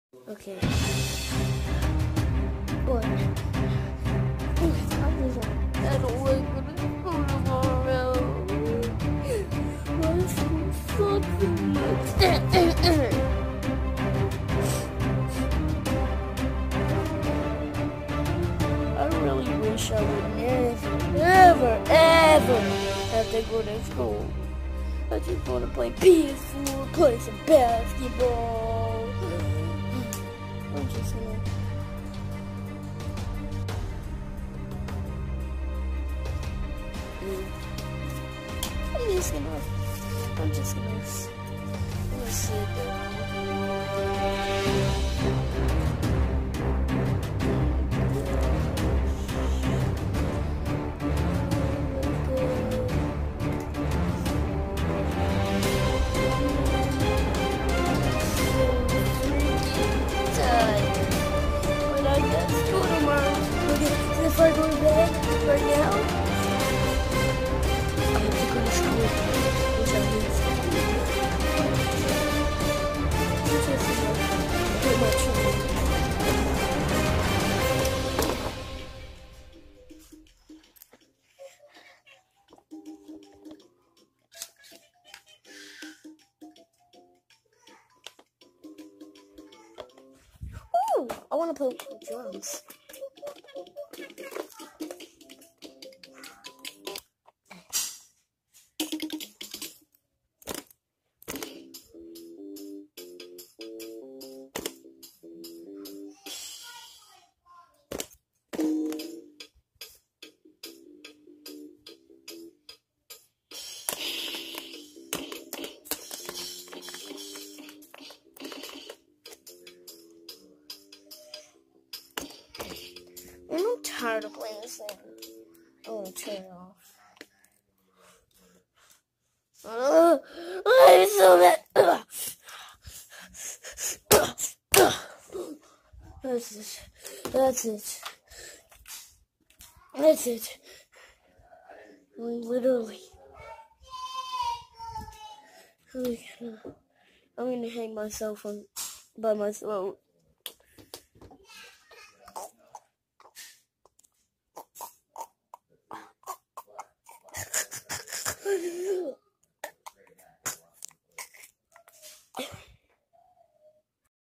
Okay. What? I don't like going to school tomorrow. My school sucks so much. I really wish I would never have to go to school. I just want to play PS4, play some basketball. I'm just gonna... I'm just gonna sit down. But I got school tomorrow. Okay, if I go to bed right now, I have to go to school, which I hate. Pretty much. Ooh, I want to play drums. I'm tired of playing this thing. I'm gonna turn it off. I'm so mad. That's it. That's it. That's it. Literally. I'm gonna hang myself by my throat.